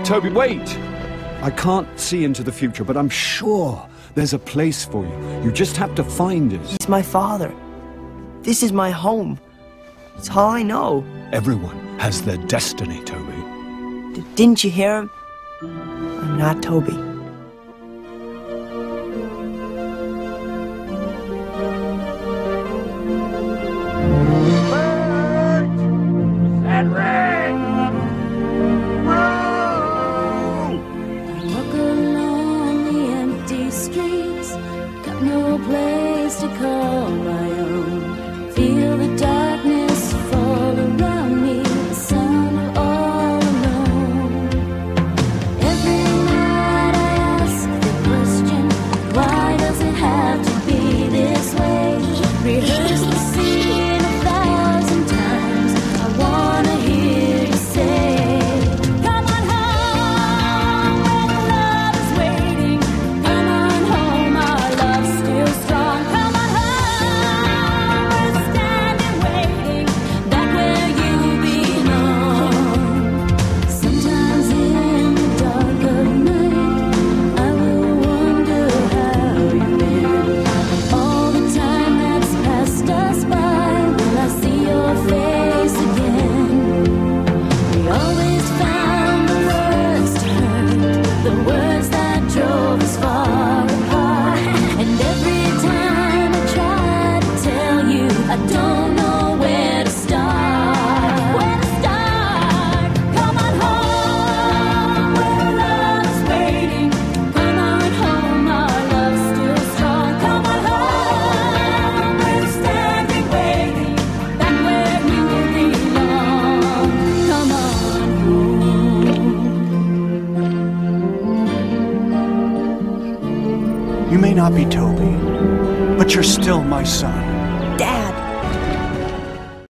Toby, wait! I can't see into the future, but I'm sure there's a place for you. You just have to find it. He's my father. This is my home. It's all I know. Everyone has their destiny, Toby. Didn't you hear him? I'm not Toby. You may not be Toby, but you're still my son. Dad!